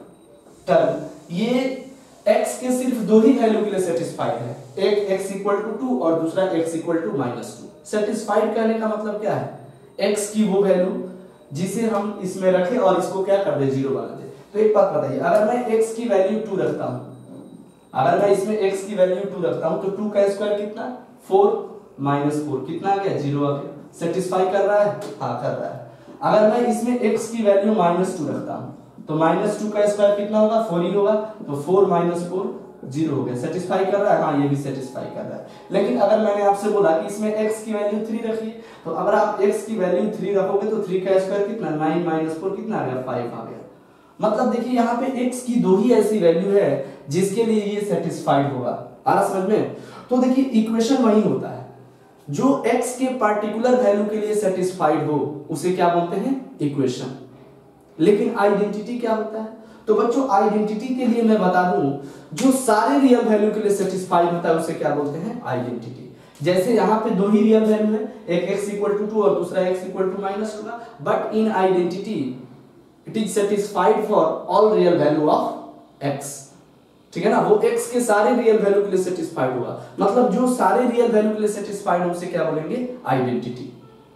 [SPEAKER 1] टर्म, ये x के सिर्फ दो ही वैल्यू के लिए सेटिस्फाइड है, एक x इक्वल टू टू और दूसरा x equal to minus two. Satisfied कहने का मतलब क्या है, x की वो वैल्यू जिसे हम इसमें रखें और इसको क्या कर दे, जीरो बना दे। तो एक बात बताइए, अगर मैं x की वैल्यू टू रखता हूं, अगर मैं इसमें x की वैल्यू टू रखता हूं तो टू का स्क्वायर कितना, फोर माइनस फोर कितना आ गया, जीरो आ गया। सेटिस्फाई कर रहा है, हाँ कर रहा है। अगर मैं इसमें x की वैल्यू माइनस टू रखता हूं तो माइनस टू का स्क्वायर कितना होगा, फोर ही होगा, तो फोर माइनस फोर जीरो हो गया। सेटिस्फाई कर रहा है, हाँ ये भी सेटिस्फाई कर रहा है। लेकिन अगर मैंने आपसे बोला कि इसमें x की वैल्यू थ्री रखिए, तो अगर आप x की वैल्यू थ्री रखोगे तो थ्री का स्क्वायर कितना, नाइन माइनस फोर कितना आ गया, फाइव आ गया। मतलब देखिए यहाँ पे x की दो ही ऐसी वैल्यू है जिसके लिए ये सेटिस्फाइड होगा। आ रहा समझ में? तो देखिए इक्वेशन वही होता है जो x के पार्टिकुलर वैल्यू के लिए सेटिस्फाइड हो, उसे क्या बोलते हैं, इक्वेशन। लेकिन आइडेंटिटी क्या होता है, तो बच्चों आइडेंटिटी के लिए मैं बता दूं, जो सारे रियल वैल्यू के लिए सेटिस्फाइड होता है उसे क्या बोलते हैं, आइडेंटिटी। जैसे यहाँ पे दो ही रियल वैल्यू है, एक x इक्वल टू टू और दूसरा x equal to minus two, but in identity it is satisfied for all real value of x, ठीक है ना। वो x के सारे रियल वैल्यू के लिए सेटिस्फाइड होगा, मतलब जो सारे रियल वैल्यू के लिए सेटिस्फाइड है उसे क्या बोलेंगे, आइडेंटिटी।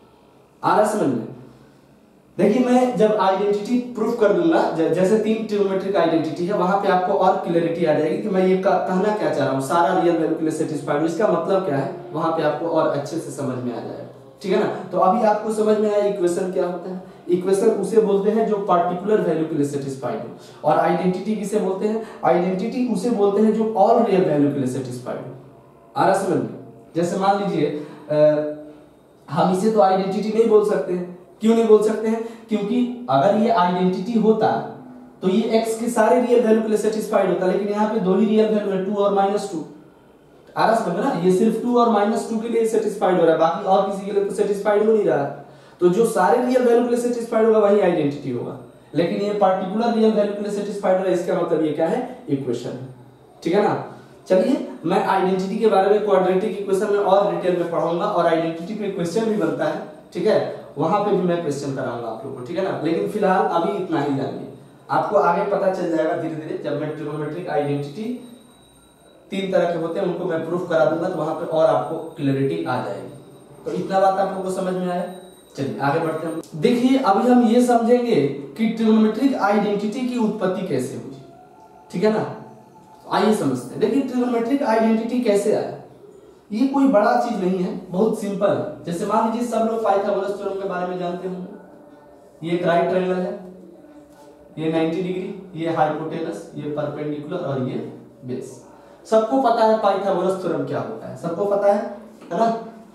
[SPEAKER 1] आ रहा समझ में? देखिए मैं जब आइडेंटिटी प्रूफ कर दूंगा, जैसे तीन ट्रिग्नोमेट्रिक आइडेंटिटी है, वहां पे आपको और क्लैरिटी आ जाएगी कि मैं ये कहना क्या चाह रहा हूँ, सारा रियल वैल्यू के लिए सेटिस्फाइड, इसका मतलब क्या है, वहां पे आपको और अच्छे से समझ में आ जाएगा, ठीक है ना। तो अभी आपको समझ में आया इक्वेशन क्या होता है। इक्वेशन उसे बोलते हैं जो पार्टिकुलर वैल्यू के लिए सेटिस्फाइड हो, और आइडेंटिटी किसे बोलते हैं, आइडेंटिटी उसे बोलते हैं जो ऑल रियल वैल्यू के लिए सेटिस्फाइड हो। आ रहा समझ में? जैसे मान लीजिए हम इसे तो आइडेंटिटी नहीं बोल सकते हैं। क्यों नहीं बोल सकते हैं, क्योंकि अगर ये आइडेंटिटी होता तो ये x के सारे रियल वैल्यू के लिए सेटिस्फाइड होता, लेकिन यहाँ पे दो ही रियल वैल्यू है, टू और माइनस टू। आ रहा समझ में ना, ये सिर्फ टू और माइनस टू के लिए सेटिस्फाइड हो रहा है, बाकी और किसी के लिए तो सेटिस्फाइड हो नहीं रहा है। तो जो सारे रियल वैल्यू के लिए सेटिस्फाइड होगा वही आइडेंटिटी होगा, लेकिन ये पार्टिकुलर रियल वैल्यू के लिए सेटिस्फाइड हो रहा है, इसका मतलब ये क्या है, इक्वेशन, ठीक है ना। चलिए मैं आइडेंटिटी के बारे में क्वाड्रेटिक इक्वेशन में और डिटेल में पढ़ाऊंगा, और आइडेंटिटी पे क्वेश्चन भी बनता है, ठीक है, वहां पे भी मैं क्वेश्चन कराऊंगा आप लोगों को, ठीक है ना। लेकिन फिलहाल अभी इतना ही जानिए, आपको आगे पता चल जाएगा धीरे धीरे, जब मैं ट्रिग्नोमेट्रिक आइडेंटिटी तीन तरह के होते हैं उनको मैं प्रूफ करा दूंगा, तो वहां पे और आपको क्लैरिटी आ जाएगी। तो इतना बात आप लोगों को समझ में आया, चलिए आगे बढ़ते हैं। देखिए अभी हम ये समझेंगे कि ट्रिग्नोमेट्रिक आइडेंटिटी की उत्पत्ति कैसे हुई, ठीक है ना। आइए समझते हैं। देखिए ट्रिग्नोमेट्रिक आइडेंटिटी कैसे आया, ये कोई बड़ा चीज नहीं है, बहुत सिंपल है। जैसे मान लीजिए सब लोग पाइथागोरस थ्योरम के बारे में जानते होंगे। ये एक राइट ट्रायंगल है, ये नाइंटी डिग्री, ये हाइपोटेनस, ये परपेंडिकुलर और ये बेस। सबको पता है पाइथागोरस थ्योरम क्या होता है, सबको पता है है ना,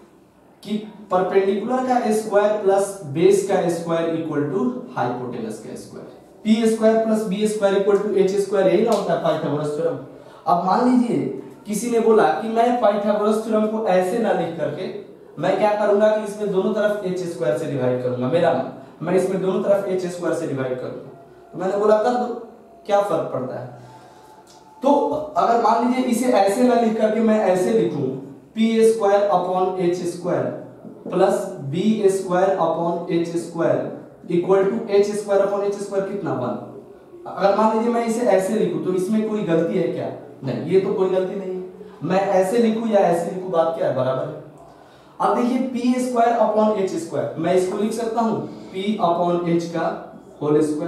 [SPEAKER 1] कि परपेंडिकुलर का स्क्वायर प्लस बेस का स्क्वायर इक्वल टू हाइपोटेनस का square, P square plus B square equal to H square, यही ना होता है पाइथागोरस थ्योरम। अब मान लीजिए किसी ने बोला कि मैं पाइथागोरस थ्योरम को ऐसे ना लिख करके मैं क्या करूंगा कि इसमें दोनों तरफ एच स्क्वायर से डिवाइड करूंगा, मेरा मैं इसमें दोनों तरफ एच स्क्वायर से डिवाइड करूंगा। तो मैंने बोला कर दो, क्या फर्क पड़ता है। तो अगर मान लीजिए इसे ऐसे ना लिख करके मैं ऐसे लिखूं, P square upon H square plus B square upon H square equal to H square upon H square कितना, वन। अगर मान लीजिए मैं इसे ऐसे लिखूं तो इसमें कोई गलती है क्या? नहीं, ये तो कोई गलती नहीं है। मैं ऐसे लिखूं या ऐसे लिखूं, बात क्या है, बराबर है। अब देखिए P square upon H square, मैं इसको लिख सकता हूं पी अपॉन एच का whole square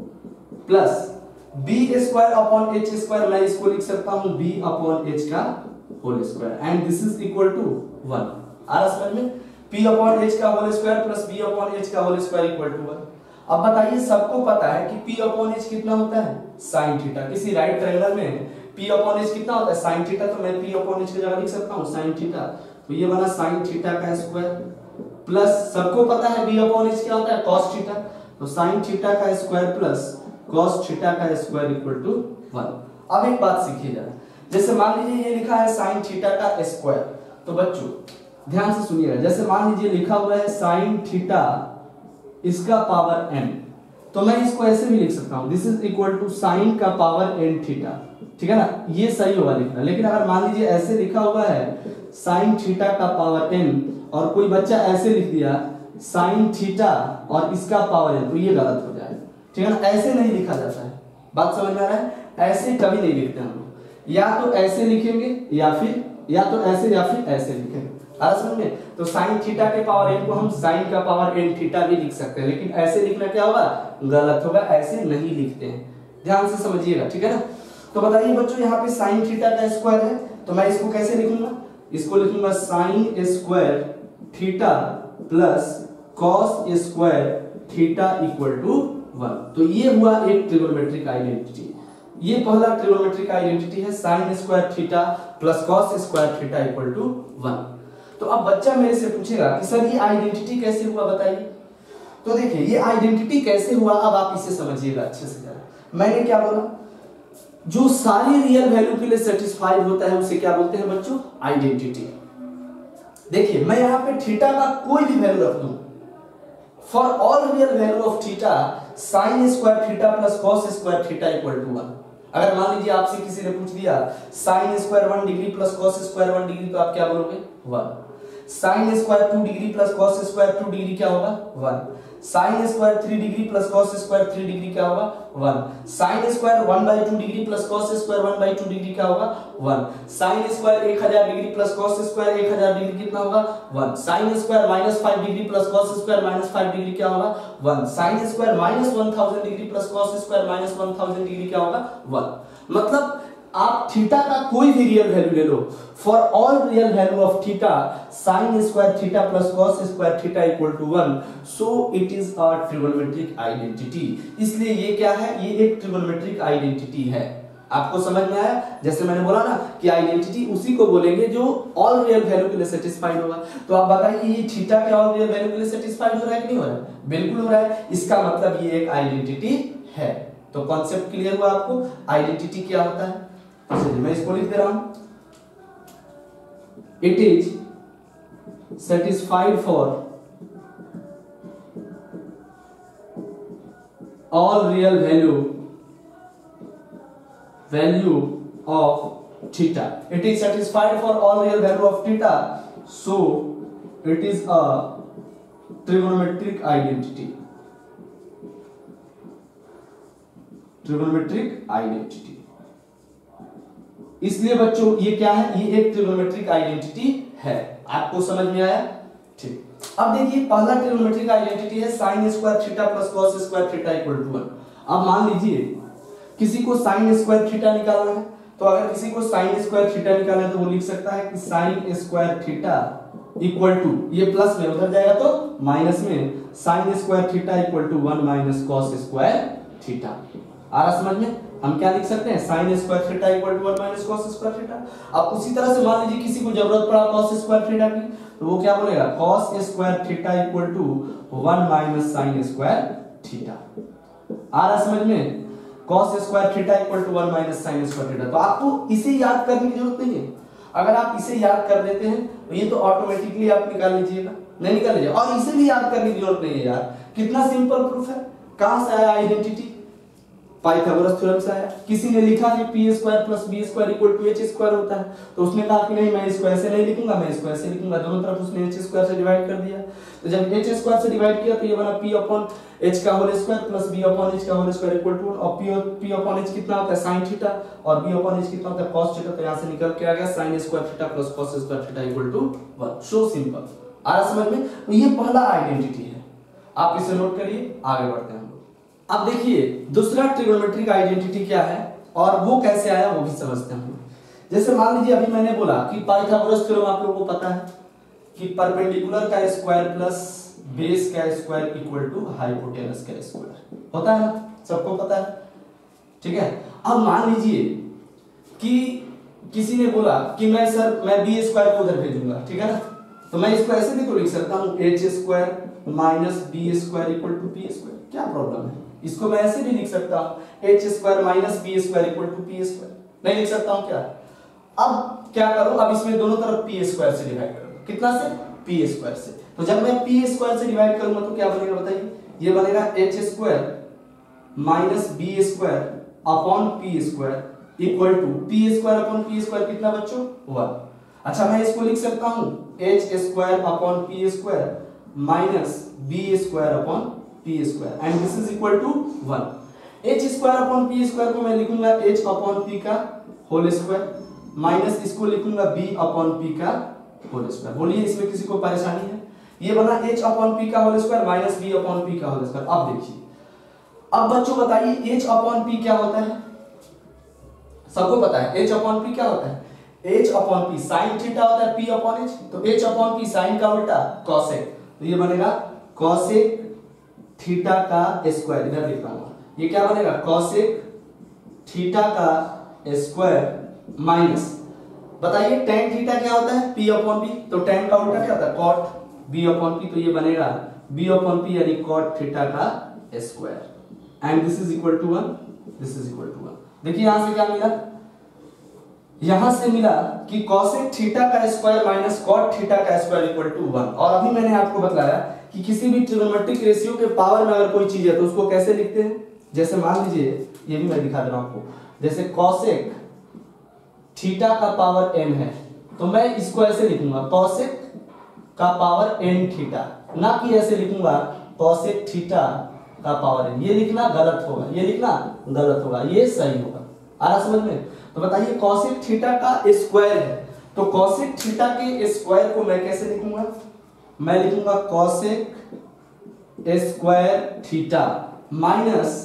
[SPEAKER 1] plus B square upon H square, मैं इसको लिख सकता हूं बी अपॉन एच का whole square and this is equal to one. आ रहा समझ में? p अपॉन h का whole square plus b upon h का whole square equal to one. अब बताइए, सबको पता है कि p अपॉन h कितना होता है? sin theta. किसी राइट ट्रायंगल में p अपॉन h कितना होता है? sin theta. तो मैं p अपॉन h की जगह लिख सकता हूं sin थीटा, तो ये बना sin थीटा का स्क्वायर प्लस सबको पता है b अपॉन h क्या होता है? cos theta. तो sin थीटा का स्क्वायर प्लस cos थीटा का स्क्वायर इक्वल टू वन। अब एक बात सीखिए जरा, जैसे मान लीजिए ये लिखा है sin थीटा का स्क्वायर, तो बच्चों ध्यान से सुनिएगा, जैसे मान लीजिए लिखा हुआ है sin थीटा इसका पावर n, तो मैं इसको ऐसे भी लिख सकता हूं, this is equal to sin का पावर n थीटा, ठीक है ना, ये सही होगा लिखना। लेकिन अगर मान लीजिए ऐसे लिखा हुआ है sin थीटा का पावर n और कोई बच्चा ऐसे लिख दिया sin थीटा और इसका पावर n, तो ये गलत हो जाएगा, ठीक है ना। ऐसे नहीं लिखा जाता है, बात समझ में आ रहा है? ऐसे कभी नहीं लिखते हम लोग, या तो ऐसे लिखेंगे या फिर या तो ऐसे या फिर ऐसे लिखेंगे। आ रहा समझ में? तो sin थीटा के पावर n को हम sin का पावर n थीटा भी लिख सकते हैं, लेकिन ऐसे लिखना क्या होगा? गलत होगा, ऐसे नहीं लिखते हैं, ध्यान से समझिएगा, ठीक है ना। तो बताइए बच्चों, यहाँ पे sin थीटा का स्क्वायर है, तो मैं इसको कैसे लिखूंगा? इसको लिखूंगा sin square theta plus cos square theta equal to one. तो ये हुआ एक ट्रिगोनोमेट्रिक आइडेंटिटी। ये पहला ट्रिगोनोमेट्रिक आइडेंटिटी है sin square theta plus cos square theta equal to one. तो अब बच्चा मेरे से पूछेगा कि सर ये आइडेंटिटी कैसे हुआ, बताइए। तो देखिए ये आइडेंटिटी कैसे हुआ, अब आप इसे समझिएगा अच्छे से जरा। मैंने क्या बोला? जो सारी रियल वैल्यू के लिए सेटिस्फाइड होता है उसे क्या बोलते हैं बच्चों? आइडेंटिटी। देखिए मैं यहां पे थीटा का कोई भी वैल्यू रख दूं, for all real value of theta sin square theta plus cos square theta equal to one. अगर मान लीजिए आपसे किसी ने पूछ दिया sin square one degree plus cos square one degree, तो आप क्या बोलोगे? One. sin square two degree plus cos square two degree क्या होगा? One. sin square three degree plus cos square three degree क्या होगा? One. sin square one by two degree plus cos square one by two degree क्या होगा? वन। sin स्क्वायर एक हजार डिग्री प्लस cos स्क्वायर एक हजार डिग्री कितना होगा? One. sin square minus five degree plus cos square minus five degree क्या होगा? One. sin square minus one thousand degree plus cos square minus one thousand degree क्या होगा? वन। मतलब आप थीटा का कोई भी रियल वैल्यू ले लो, for all real value of theta sin square theta plus cos square theta equal to one, so it is a trigonometric identity. इसलिए ये क्या है? ये एक ट्रिगोनोमेट्रिक आइडेंटिटी है। आपको समझ में आया? जैसे मैंने बोला ना कि आइडेंटिटी उसी को बोलेंगे जो ऑल रियल वैल्यू के लिए सेटिस्फाइड होगा। तो आप बताइए ये थीटा के ऑल रियल वैल्यू के लिए सेटिस्फाइड हो रहा है कि नहीं हो रहा है? बिल्कुल हो रहा है। इसका मतलब ये एक आइडेंटिटी है। तो कॉन्सेप्ट क्लियर हुआ आपको? आइडेंटिटी क्या होता है? चलिए मैं इसको लिख दे रहा हूं, it is satisfied for all real value value of theta. It is satisfied for all real value of theta, so it is a trigonometric identity. Trigonometric identity. इसलिए बच्चों ये क्या है? ये एक ट्रिगोनोमेट्रिक आइडेंटिटी है। आपको समझ में आया? ठीक। अब देखिए पहला ट्रिगोनोमेट्रिक आइडेंटिटी है sin square theta plus cos square theta equal to one. अब मान लीजिए किसी को sin स्क्वायर थीटा निकालना है, तो अगर किसी को sin स्क्वायर थीटा निकालना है तो वो लिख सकता है कि sin square theta equal to, ये प्लस में उधर जाएगा तो माइनस में, sin square theta equal to one minus cos square theta. आ रहा समझ में? हम क्या लिख सकते हैं? sin square theta equal to one minus cos square theta. अब उसी तरह से मान लीजिए किसी को जरूरत पड़ा cos स्क्वायर थीटा की, तो वो क्या बोलेगा? cos square theta equal to one minus sin square theta. आ रहा समझ में? cos square theta equal to one minus sin square theta. तो आपको इसे याद करने की जरूरत नहीं है। अगर आप इसे याद कर देते हैं तो ये तो ऑटोमेटिकली आप निकाल लीजिएगा, नहीं निकाल लीजिए। और इसे भी याद करने की जरूरत नहीं है यार, कितना सिंपल प्रूफ है। कहां से आया आइडेंटिटी? पाइथागोरस थ्योरम से आया। किसी ने लिखा कि P square plus B square equal to H square होता है, तो उसने कहा कि नहीं मैं इसको ऐसे नहीं लिखूंगा, मैं इसको ऐसे लिखूंगा। दोनों तरफ उसने एच स्क्वायर से डिवाइड कर दिया। तो जब एच स्क्वायर से डिवाइड किया तो ये बना पी अपॉन एच का whole square plus B upon H का होल स्क्वायर इक्वल टू, और पी पी अपॉन एच कितना होता है sin थीटा और बी अपॉन एच कितना होता है cos थीटा। तो यहां से निकल के आ गया sin square theta plus cos square theta equal to one. So simple. आ रहा समझ में? तो ये पहला आइडेंटिटी है, आप इसे नोट करिए। आगे बढ़ते हैं हम लोग। अब देखिए दूसरा ट्रिग्नोमेट्रिक आइडेंटिटी क्या है और वो कैसे आया वो भी समझते हैं। जैसे मान लीजिए अभी मैंने बोला कि पाइथागोरस थ्योरम आप लोगों को पता है कि परपेंडिकुलर का स्क्वायर प्लस बेस का स्क्वायर इक्वल टू हाइपोटेनस का स्क्वायर होता है ना, सबको पता है, ठीक है। अब मान लीजिए कि किसी ने बोला कि मैं सर मैं बी स्क्वायर को उधर भेजूंगा, ठीक है ना, तो मैं इसको ऐसे भी तो लिख सकता हूं H square minus B square equal to P square, क्या प्रॉब्लम है? इसको मैं ऐसे भी लिख सकता हूं H square minus B square equal to P square, नहीं लिख सकता हूं क्या? अब क्या करूं, अब इसमें दोनों तरफ पी स्क्वायर से डिवाइड करूंगा, कितना से? पी स्क्वायर से। तो जब मैं पी स्क्वायर से डिवाइड करूंगा तो क्या बनेगा बताइए? ये बनेगा h square minus B square upon p square equal to P square upon p square कितना बच्चों? वन। अच्छा मैं इसको लिख सकता हूं H square upon p square minus B square upon p square and this is equal to one. H square upon p square को मैं लिखूंगा एच अपॉन पी का होल स्क्वायर माइनस इसको लिखूंगा बी अपॉन पी का होल स्क्वायर। बोलिए इसमें किसी को परेशानी है? ये बना h अपॉन p का whole square minus b upon p का होल स्क्वायर। अब देखिए, अब बच्चों बताइए h अपॉन p क्या होता है? सबको पता है h अपॉन p क्या होता है? h upon p sin theta होता है p अपॉन h, तो h अपॉन p sin का उल्टा cosec, तो ये बनेगा cosec थीटा का स्क्वायर। इधर लिख रहा हूं, ये क्या बनेगा? cosec थीटा का स्क्वायर माइनस, बताइए tan थीटा क्या होता है? p अपॉन p, तो tan का उल्टा क्या होता है? cot b अपॉन p, तो ये बनेगा b अपॉन p यानी cot थीटा का square and this is equal to one, this is equal to one. देखिए यहां से क्या मिला? यहां से मिला कि cosec थीटा का स्क्वायर माइनस cot थीटा का स्क्वायर इक्वल टू वन। और अभी मैंने आपको बताया कि किसी भी ट्रिग्नोमेट्रिक रेशियो के पावर में अगर कोई चीज है तो उसको कैसे लिखते हैं। जैसे मान लीजिए, ये भी मैं दिखा दे रहा हूं आपको, जैसे cosec थीटा का पावर n है, तो मैं इसको ऐसे लिखूंगा cosec का पावर n थीटा, ना कि ऐसे लिखूंगा cosec थीटा का पावर n। ये लिखना गलत होगा, ये लिखना गलत होगा, ये सही होगा। आ रहा समझ में? तो बताइए cosec थीटा का स्क्वायर है, तो cosec थीटा के स्क्वायर को मैं कैसे लिखूंगा? मैं लिखूंगा cosec square theta minus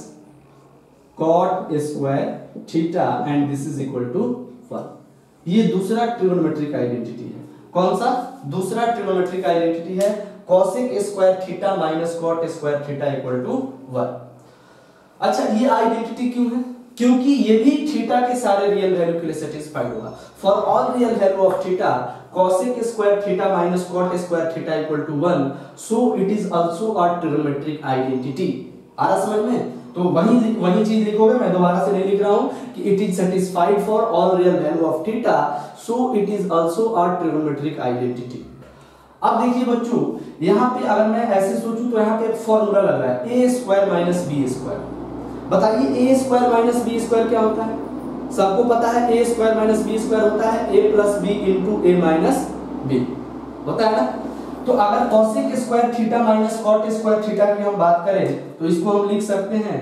[SPEAKER 1] cot square theta and this is equal to one. ये दूसरा ट्रिग्नोमेट्रिक आइडेंटिटी है। कौन सा? दूसरा ट्रिग्नोमेट्रिक आइडेंटिटी है cosec square theta minus cot square theta equal to one. अच्छा ये आइडेंटिटी क्यों है? क्योंकि ये भी थीटा के सारे रियल वैल्यू के लिए सेटिस्फाइड होगा। For all real value of theta cosec square theta minus cot square theta equal to one, so it is also a trigonometric identity. आ रहा समझ में? तो वही वही चीज लिखोगे, मैं दोबारा से नहीं लिख रहा हूं कि it is satisfied for all real value of theta, so it is also a trigonometric identity. अब देखिए बच्चों, यहां पे अगर मैं ऐसे सोचूं तो यहां पे एक फॉर्मूला लग रहा है a square minus B square. बताइए a square minus B square क्या होता है? सबको पता है a square minus B square होता है a plus b into a minus b, होता है ना। तो अगर cosec square theta minus cot square theta की हम बात करें तो इसको हम लिख सकते हैं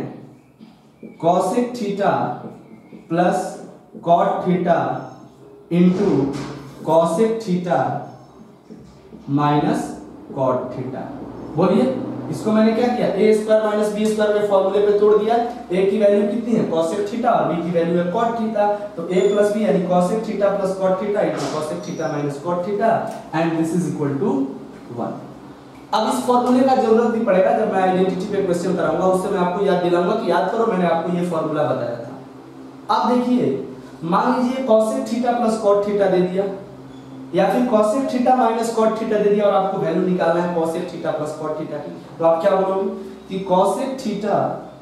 [SPEAKER 1] cosec theta plus cot theta into cosec theta minus cot theta. बोलिए इसको मैंने क्या किया? a square minus B square में फॉर्मूले पे तोड़ दिया। a की वैल्यू कितनी है? cosec थीटा, और b की वैल्यू है cot थीटा, तो a प्लस b यानी cosec theta plus cot theta equal cosec theta minus cot theta and this is equal to one. अब इस फॉर्मूले का जरूरत भी पड़ेगा जब मैं आइडेंटिटी पे क्वेश्चन कराऊंगा, उससे मैं आपको याद दिलाऊंगा कि याद करो मैंने आपको ये फॉर्मूला बताया था। अब देखिए मान लीजिए cosec theta plus cot theta दे दिया या फिर cosec theta minus cot theta दे दिया और आपको वैल्यू निकालना है cosec theta plus cot theta की, तो आप क्या बोलोगे कि cosec theta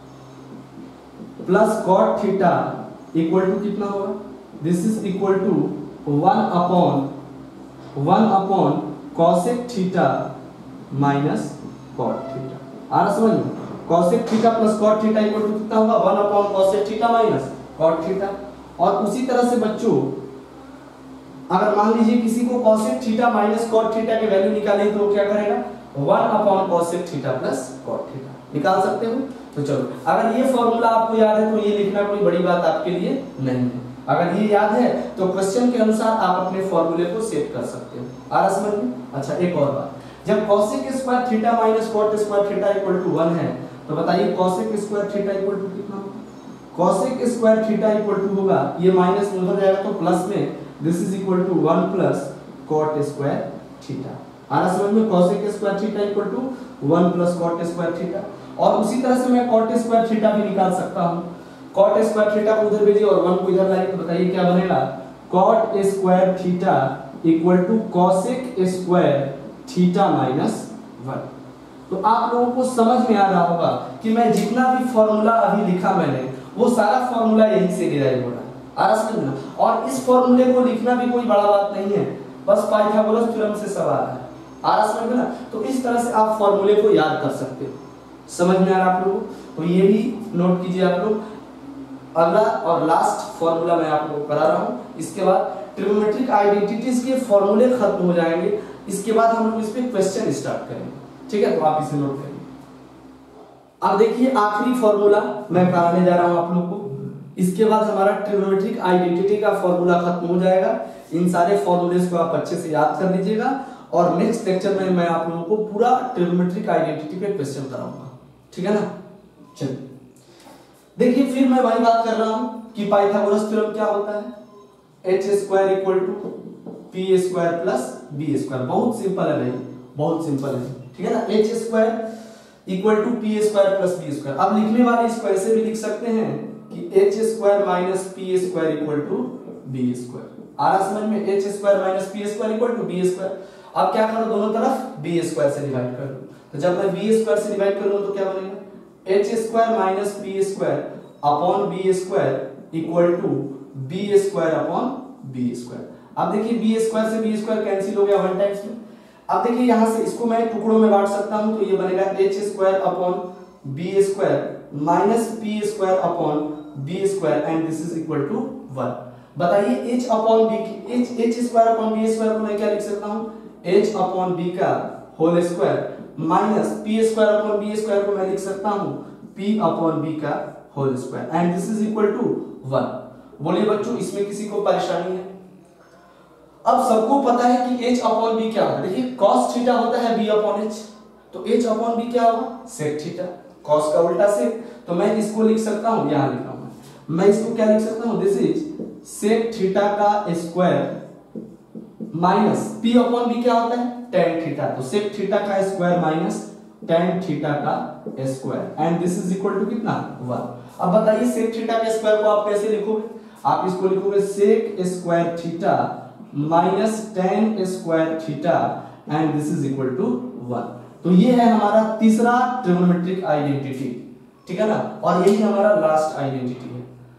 [SPEAKER 1] plus cot theta equal to कितना होगा? This is equal to one upon one upon cosec theta minus cot theta. आ रहा समझ में? Cosec theta plus cot theta equal to कितना होगा, one upon cosec theta minus cot theta. और उसी तरह से बच्चों अगर मान लीजिए किसी को cosec theta minus cot theta के वैल्यू निकालें तो क्या करेगा, one upon cosec theta plus cot theta निकाल सकते हो। तो चलो अगर ये फॉर्मूला आपको याद है तो ये लिखना कोई बड़ी बात आपके लिए नहीं है। अगर ये याद है तो क्वेश्चन के अनुसार आप अपने फॉर्मूले को सेट कर सकते हो। आ रहा समझ में? अच्छा एक और बात, जब cosec square theta minus cot square theta equal to one है तो बताइए cosec square theta equal to कितना होगा, cosec square theta equal to होगा, ये माइनस में उधर जाएगा तो प्लस में, this is equal to one plus cot square theta. आ रहा समझ में? Cosec square theta equal to one plus cot square theta. और उसी तरह से मैं कॉट स्क्वायर थीटा भी निकाल सकता हूं, कॉट स्क्वायर थीटा को उधर भेजिए और वन को इधर लाइए तो बताइए क्या बनेगा, cot square theta equal to cosec square theta minus one. तो आप लोगों को समझ में आ रहा होगा कि मैं जितना भी फॉर्मूला अभी लिखा मैंने वो सारा फॉर्मूला यहीं से डिराइव हो रहा है। आ रहा समझ में? और इस फॉर्मूले को लिखना भी कोई बड़ा बात नहीं है, बस पाइथागोरस थ्योरम से सवाल है। आ रहा समझ में ना? तो इस तरह से आप फॉर्मूले को याद कर सकते हो। समझ में आ रहा आप लोगों को? तो ये भी नोट कीजिए आप लोग। अगला और लास्ट फॉर्मूला मैं आप लोगों को करा रहा हूं, इसके बाद ट्रिग्नोमेट्रिक आइडेंटिटीज के फॉर्मूले खत्म हो जाएंगे, इसके बाद हम लोग इस पे क्वेश्चन स्टार्ट करेंगे। ठीक है, तो आप इसे नोट करिए। अब देखिए आखिरी फॉर्मूला मैं कराने जा रहा हूं आप लोग को, इसके बाद हमारा ट्रिग्नोमेट्रिक आइडेंटिटी का फॉर्मूला खत्म हो जाएगा। इन सारे फॉर्मूलेस को आप अच्छे से याद कर लीजिएगा और नेक्स्ट लेक्चर में मैं आप लोगों को पूरा ट्रिग्नोमेट्रिक आइडेंटिटी पे क्वेश्चन कराऊंगा। ठीक है ना? चलिए देखिए फिर मैं वही बात कर रहा हूं कि पाइथागोरस थ्योरम क्या होता है, h square equal to P square plus B square. बहुत सिंपल है भाई, बहुत सिंपल है। ठीक है ना? H square equal to P square plus B square. अब लिखने वाले इसको ऐसे भी लिख सकते हैं कि h square minus p square equal to b square. आ रहा समझ में? H square minus p square equal to b square. अब क्या करो, दोनों तरफ बी स्क्वायर से डिवाइड कर दो। तो जब मैं बी स्क्वायर से डिवाइड करूंगा तो क्या बनेगा, h square minus p square upon b square equal to b square upon b square. अब देखिए बी स्क्वायर से बी स्क्वायर कैंसिल हो गया वन टाइम्स में। अब देखिए यहां से इसको मैं टुकड़ों में बांट सकता हूं तो ये बनेगा h square upon b square minus p square upon b square and this is equal to one. बताइए h अपॉन b की h h square upon b square को मैं क्या लिख सकता हूं, h अपॉन b का whole square minus p square upon b square को मैं लिख सकता हूं p अपॉन b का whole square and this is equal to one. बोलिए बच्चों इसमें किसी को परेशानी है? अब सबको पता है कि h अपॉन b क्या होता है। देखिए cos थीटा होता है b अपॉन h, तो h अपॉन b क्या होगा, sec थीटा। cos का उल्टा sec, तो मैं इसको लिख सकता हूं, यहां लिखा हूं मैं इसको क्या लिख सकता हूं, दिस इज sec थीटा का square minus p upon b क्या होता है, tan थीटा। तो sec थीटा का स्क्वायर माइनस tan थीटा का square and this is equal to कितना, वन। अब बताइए sec थीटा के स्क्वायर को आप कैसे लिखोगे, आप इसको लिखोगे sec square theta minus tan square theta and this is equal to one. तो ये है हमारा तीसरा ट्रिग्नोमेट्रिक आइडेंटिटी। ठीक है ना? और यही हमारा लास्ट आइडेंटिटी है।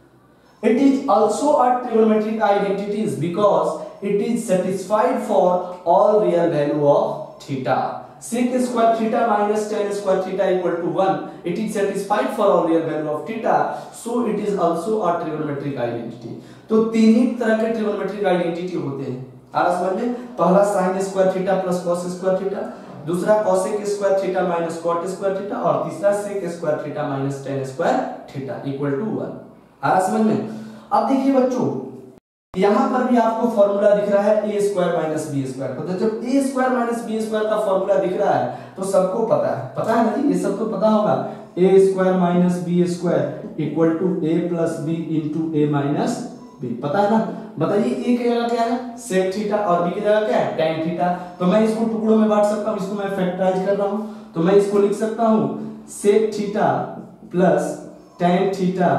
[SPEAKER 1] It is also a trigonometric identities because it is satisfied for all real value of theta. Sec square theta minus tan square theta equal to one. It is satisfied for all real value of theta, so it is also a trigonometric identity. तो तीन ही तरह के trigonometric identity होते हैं। आ रहा समझ में? पहला sin square theta plus cos square theta, दूसरा cosec square theta minus cot square theta और तीसरा sec square theta minus tan square theta equal to one. आ रहा समझ में? अब देखिए बच्चों यहां पर भी आपको फॉर्मूला दिख रहा है a square minus B square. तो जब a square minus B square का फॉर्मूला दिख रहा है तो सबको पता है, पता है ना जी, ये सबको पता होगा a square minus B square equal to a plus b into a minus b। पता है ना? बताइए a की जगह क्या है, sec थीटा और b की जगह क्या है, tan थीटा। तो मैं इसको टुकड़ों में बांट सकता हूं, इसको मैं फैक्टराइज कर रहा हूं तो मैं इसको लिख सकता हूं sec theta plus tan theta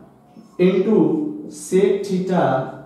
[SPEAKER 1] into sec theta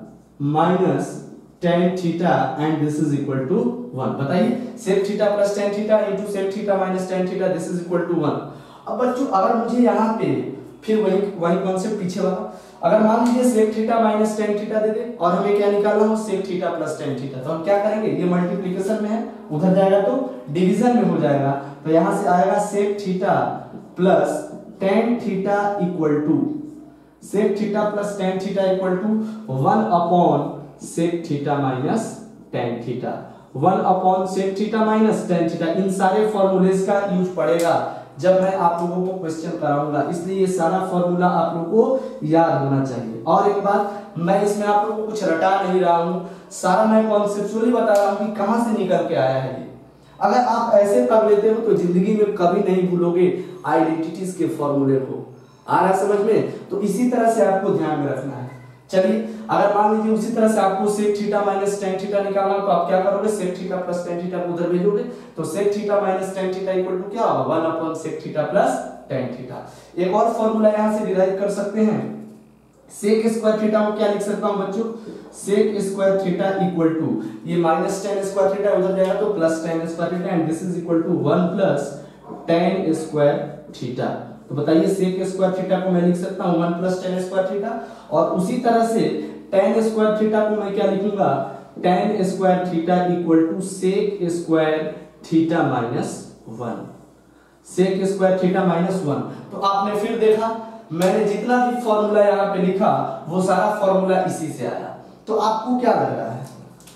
[SPEAKER 1] minus tan theta and this is equal to one. बताइए sec theta plus tan theta into sec theta minus tan theta this is equal to one. अब बच्चों अगर मुझे यहाँ पे फिर वही वही कॉन्सेप्ट पीछे वाला, अगर मान लीजिए sec theta minus tan theta दे दे और हमें क्या निकालना हो, sec theta plus tan theta, तो हम क्या करेंगे, ये मल्टीप्लिकेशन में है, उधर जाएगा तो डिवीजन में हो जाएगा। तो यहाँ से आएगा sec theta plus tan theta equal to sec theta plus tan theta equal to one upon sec theta minus tan theta, one upon sec theta minus tan theta. इन सारे फॉर्मूलेज का यूज पड़ेगा जब मैं आप लोगों को क्वेश्चन कराऊंगा, इसलिए ये सारा फॉर्मूला आप लोगों को याद होना चाहिए। और एक बात, मैं इसमें आप लोगों को कुछ रटा नहीं रहा हूं, सारा मैं कॉन्सेप्चुअली बता रहा हूं कि कहां से निकल के आया है ये। अगर आप ऐसे कर लेते हो तो जिंदगी में कभी नहीं भूलोगे आइडेंटिटीज के फॉर्मूले को। आ रहा समझ में? तो इसी तरह से आपको ध्यान में रखना है। चलिए, अगर मान लीजिए उसी तरह से आपको sec theta minus tan theta निकालना तो आप क्या करोगे, sec theta plus tan theta को उधर भेजोगे, तो sec theta minus tan theta equal to क्या होगा, one upon sec theta plus tan theta. एक और फॉर्मूला यहां से डिराइव कर सकते हैं, सेक स्क्वायर थीटा को क्या लिख सकता हूं बच्चों, sec square theta equal to ये माइनस टेन स्क्वायर थीटा उधर जाएगा तो plus tan square theta, and this is equal to one plus tan square theta. तो बताइए सेक स्क्वायर थीटा को मैं लिख सकता हूं one plus tan square theta, और उसी तरह से टेन स्क्वायर थीटा को मैं क्या लिखूंगा, tan square theta equal to sec square theta minus one, sec square theta minus one. तो आपने फिर देखा मैंने जितना भी फॉर्मूला यहाँ पे लिखा वो सारा फॉर्मूला इसी से आया। तो आपको क्या लग रहा है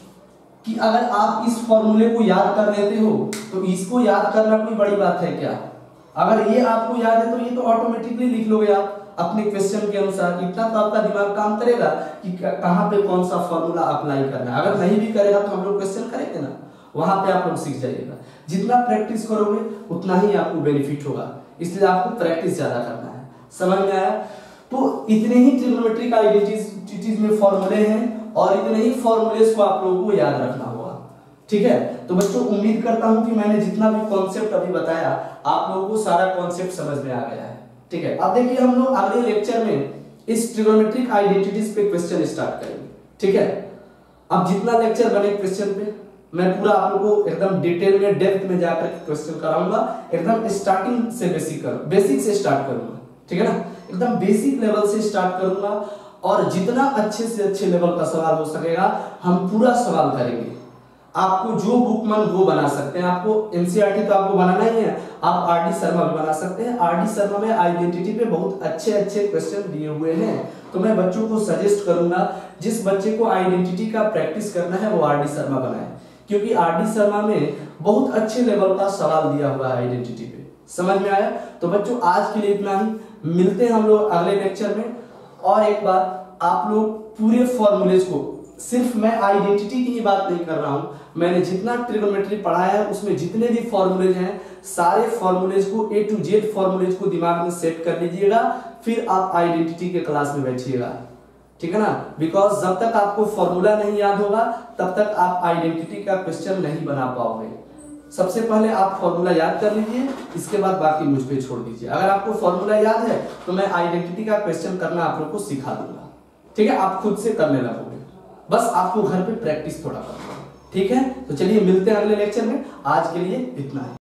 [SPEAKER 1] कि अगर आप इस फॉर्मूले को याद कर लेते हो तो इसको याद करना कोई बड़ी बात है क्या? अगर ये आपको याद है तो ये तो ऑटोमेटिकली लिख लोगे आप अपने क्वेश्चन के अनुसार। इतना तो आपका दिमाग काम करेगा कि कहां पे कौन सा फॉर्मूला अप्लाई करना है। अगर नहीं भी करेगा तो हम लोग क्वेश्चन करेंगे ना, वहां पे आप लोग सीख जाइएगा। जितना प्रैक्टिस करोगे उतना ही आपको बेनिफिट होगा, इसलिए आपको प्रैक्टिस ज्यादा करना है। समझ में आया? तो इतने ही ट्रिग्नोमेट्रिक आइडेंटिटीज में फॉर्मूले हैं और इतने ही फॉर्मूलेस को आप लोगों को याद रखना होगा। ठीक है, तो बच्चों उम्मीद करता हूं कि मैंने जितना भी कॉन्सेप्ट अभी बताया आप लोगों को सारा कॉन्सेप्ट समझ में आ गया है। ठीक है, अब देखिए हम लोग अगले लेक्चर में इस ट्रिग्नोमेट्रिक आइडेंटिटीज पे क्वेश्चन स्टार्ट करेंगे। ठीक है, अब जितना लेक्चर बने क्वेश्चन पे मैं पूरा आप लोगों को एकदम डिटेल में डेप्थ में जाकर क्वेश्चन कराऊंगा। एकदम स्टार्टिंग से बेसिक कर बेसिक से स्टार्ट करूंगा। ठीक है ना, एकदम बेसिक लेवल से स्टार्ट करूंगा और जितना अच्छे से अच्छे लेवल का सवाल हो सकेगा हम पूरा सवाल करेंगे। आपको जो बुक मन वो बना सकते हैं, आपको एनसीईआरटी तो आपको बनाना ही है, आप आरडी शर्मा भी बना सकते हैं। आरडी शर्मा में आइडेंटिटी पे बहुत अच्छे अच्छे क्वेश्चन दिए हुए हैं, तो मैं बच्चों को सजेस्ट करूंगा जिस बच्चे को आइडेंटिटी का प्रैक्टिस करना है वो आरडी शर्मा बनाए, क्योंकि आरडी शर्मा में बहुत अच्छे लेवल का सवाल दिया हुआ है आइडेंटिटी पे। समझ में आया? तो बच्चों आज के लिए इतना ही, मिलते हैं हम लोग अगले लेक्चर में। और एक बात, आप लोग पूरे फॉर्मूलेज को, सिर्फ मैं आइडेंटिटी की ही बात नहीं कर रहा हूं, मैंने जितना ट्रिग्नोमेट्री पढ़ाया है उसमें जितने भी फॉर्मूलेज हैं सारे फॉर्मूलेज को ए टू जेड फॉर्मूलेज को दिमाग में सेट कर लीजिएगा, फिर आप आइडेंटिटी के क्लास में बैठिएगा। ठीक है ना, बिकॉज जब तक आपको फॉर्मूला नहीं याद होगा तब तक आप आइडेंटिटी का क्वेश्चन नहीं बना पाओगे। सबसे पहले आप फॉर्मूला याद कर लीजिए, इसके बाद बाकी मुझ पे छोड़ दीजिए। अगर आपको फॉर्मूला याद है तो मैं आइडेंटिटी का क्वेश्चन करना आप लोग को सिखा दूंगा। ठीक है, आप खुद से करने लगोगे, बस आपको घर पे प्रैक्टिस थोड़ा करना है। ठीक है, तो चलिए मिलते हैं अगले लेक्चर में। आज के लिए इतना है।